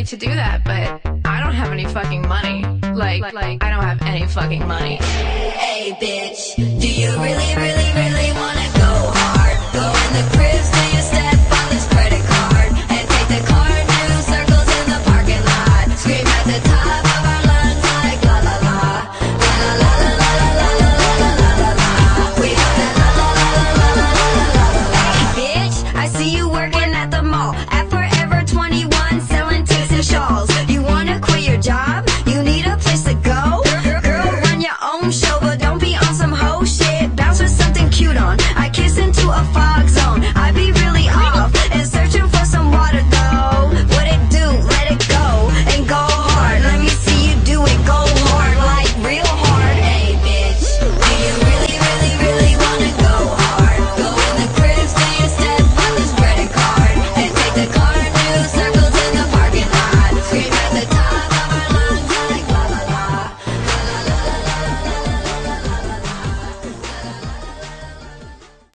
like to do that, but I don't have any fucking money. Like I don't have any fucking money. Hey bitch, do you really wanna go hard? Go in the cribs, do you step on this credit card? And take the car, do circles in the parking lot. Scream at the top of our lungs like la la la. La la la la la la la la la la la la. We got that la la la la la la la la la. Hey bitch, I see you working at the mall at Forever 21 selling ticks and shawls. You wanna quit your job? You need a place to go? Girl, run your own show, but don't be on some hoe shit. Bounce with something cute on. I kiss into a fall.